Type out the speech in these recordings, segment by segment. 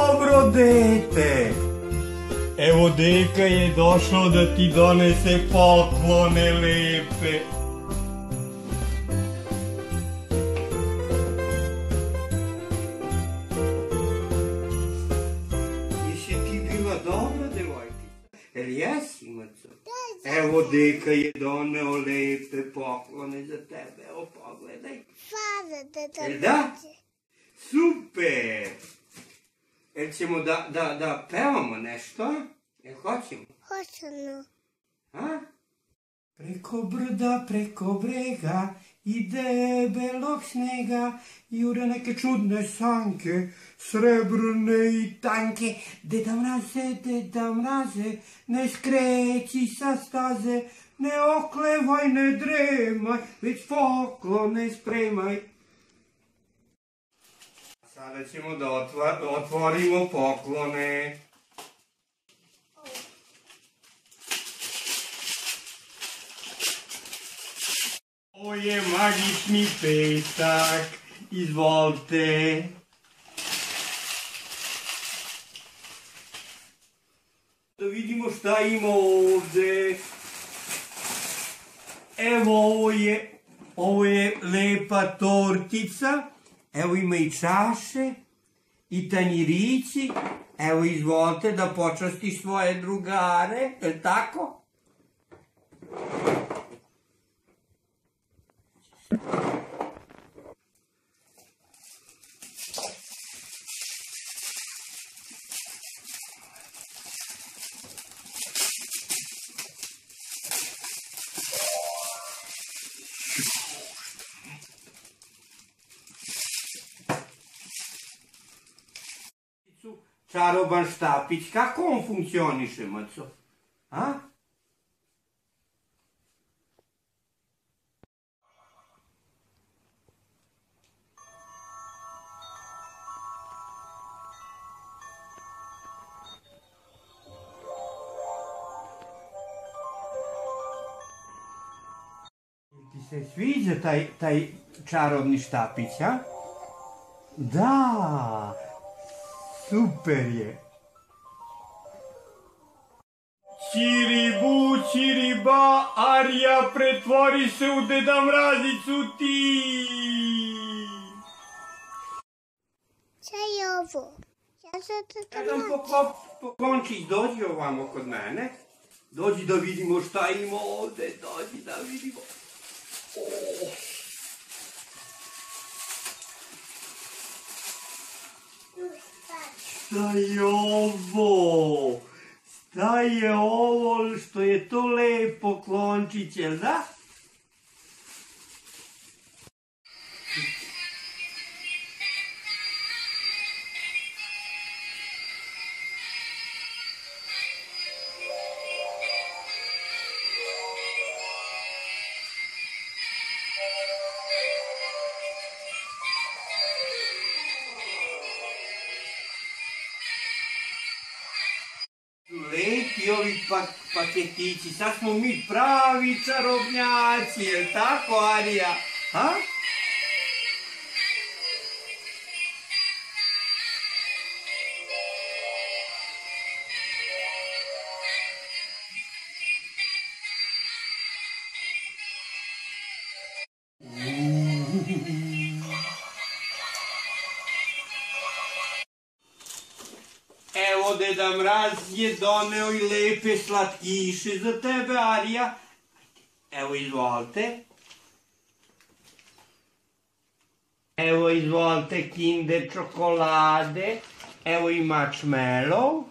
dobro, dete. Evo, deka je došao da ti donese poklone lepe. Jesi ti bila dobra, devojčica? Jel jesi, Maco? Evo, deka je doneo lepe poklone za tebe. Evo, pogledaj. Hvala, deda. Jel da? Super! Jel ćemo da pevamo nešto? Jel hoćemo? Hoćemo. A? Preko brda, preko brega, ide belog snega, jure neke čudne sanke, srebrne i tanke. Deda mraze, ne skreći sa staze, ne oklevaj, ne dremaj, već poklone spremaj. Sada ćemo da otvorimo poklone. Ovo je magični pesak, izvolite. Da vidimo šta ima ovde. Evo, ovo je lepa tortica. Evo ima i čaše, i tanjirići. Evo, izvolite da počastiš svoje drugare, je li tako? Čaroban štapić, kako on funkcioniše, Maco? A? Ti se sviđa taj čarobni štapić, a? Da! Super je! Čiribu, čiriba, Arija, pretvori se u Deda Mrazicu ti! Šta je ovo? Ja sam Deda Jedan poklončić, dođi ovamo kod mene. Dođi da vidimo šta ima ovde, dođi da vidimo. Šta je ovo? Šta je ovo što je to lepo klončić, jel da? Lepi ovi paketići, sad smo mi pravi čarobnjaci, jel tako, Arija? Ha? Evo, Deda Mraz je doneo i lepe slatkiše za tebe, Arija. Evo, izvolite. Evo, izvolite, Kinder čokolade. Evo i marshmallow.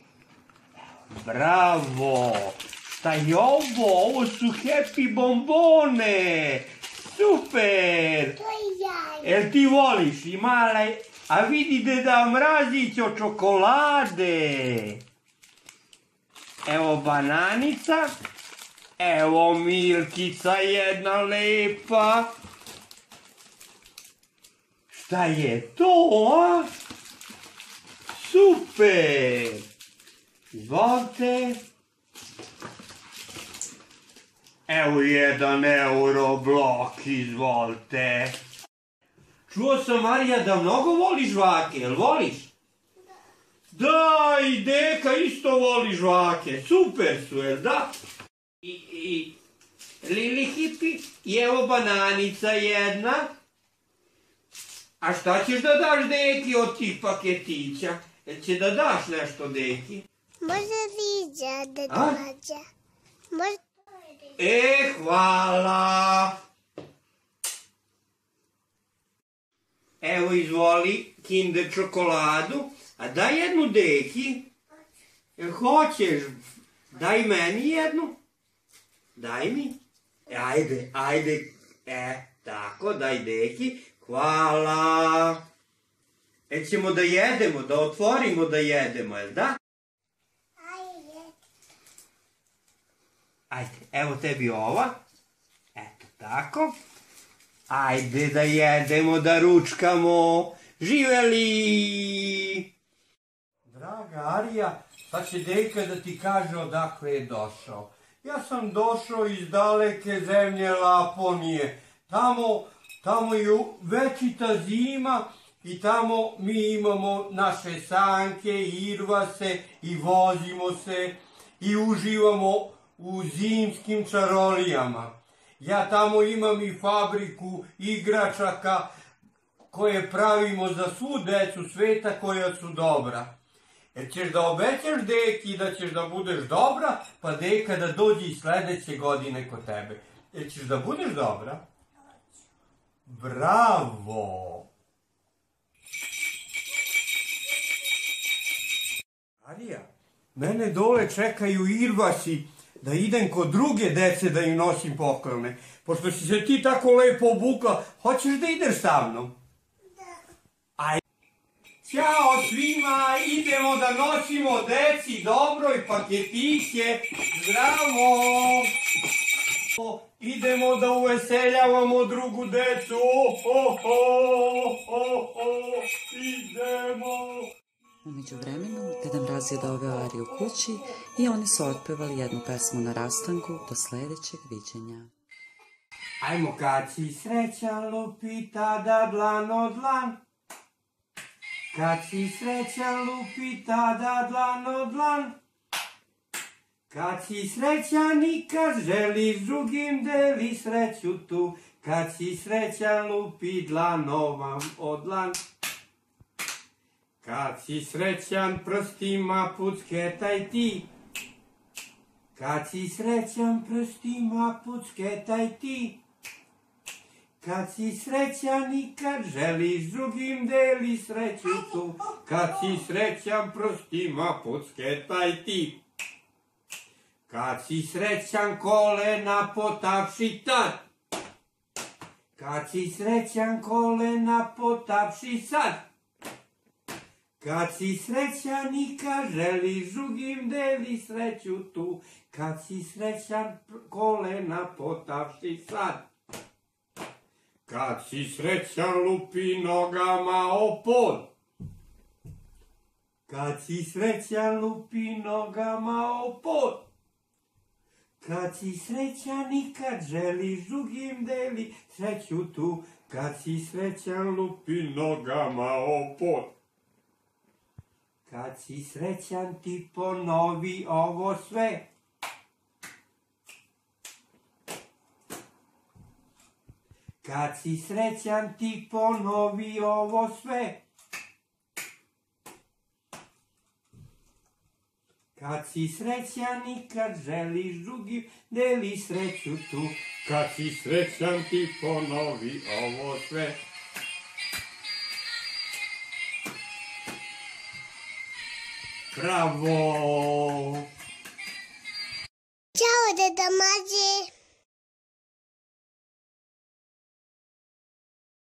Bravo! Šta je ovo? Ovo su happy bombone! Super! To je jaje. Jel ti voliš? I mala... A vidi Deda Mrazić od čokolade. Evo bananica. Evo Milkica jedna lepa. Šta je to, a? Super! Izvolite. Evo 1 euro blok, izvolite. Čuo sam, Marija, da mnogo voliš žvake, jel voliš? Da, i deka isto voli žvake, super su, jel da? I Lili Hipi, i evo bananica jedna. A šta ćeš da daš deki od tih paketića? Jel će da daš nešto deki? Možda riđa da dođe. Hvala. Evo, izvoli Kinder čokoladu. A daj jednu deki. Jel hoćeš? Daj meni jednu. Daj mi. Ajde. Tako, daj deki. Hvala. Ćemo da jedemo, da otvorimo da jedemo, jel da? Ajde, evo tebi ova. Eto, tako. Ajde da jedemo, da ručkamo. Živeli! Draga Arija, sad će deka da ti kaže odakle je došao. Ja sam došao iz daleke zemlje Laponije. Tamo je večita zima i tamo mi imamo naše sanke i irvase i vozimo se i uživamo u zimskim čarolijama. Ja tamo imam i fabriku igračaka koje pravimo za svu decu sveta koja su dobra. Jer ćeš da obećaš deki da ćeš da budeš dobra, pa deka da dođe i sledeće godine kod tebe. Jer ćeš da budeš dobra? Bravo! Arija, mene dole čekaju irvasi da idem kod druge dece da im nosim poklone. Pošto si se ti tako lepo obukla, hoćeš da ideš sa mnom? Da. Ćao svima, idemo da nosimo deci dobro i paketiće. Zdravo! Idemo da uveseljavamo drugu decu. Idemo! U međuvremenu, Deda Mraz je doveo Ariju kući i oni su otpevali jednu pesmu na rastanku do sledećeg viđenja. Ajmo, kad si srećan lupi tada dlan o dlan. Kad si srećan lupi tada dlan o dlan. Kad si srećan i kad želiš drugim deli sreću tu. Kad si srećan lupi dlanom o dlan. Kad si srećan prstima pucketaj ti. Kad si srećan prstima pucketaj ti. Kad si srećan i kad želiš drugim deli sreću tu. Kad si srećan prstima pucketaj ti. Kad si srećan kolena potapši tad. Kad si srećan kolena potapši sad. Kad si srećan i kad želiš drugim deli sreću tu. Kad si srećan kolena potapši sad. Kad si srećan lupi nogama o pod. Kad si srećan lupi nogama o pod. Kad si srećan i kad želiš drugim deli sreću tu. Kad si srećan lupi nogama o pod. Kad si srećan ti ponovi ovo sve. Kad si srećan ti ponovi ovo sve. Kad si srećan i kad želiš drugim deli sreću tu. Kad si srećan ti ponovi ovo sve. Bravo! Ćao, Deda Mraze!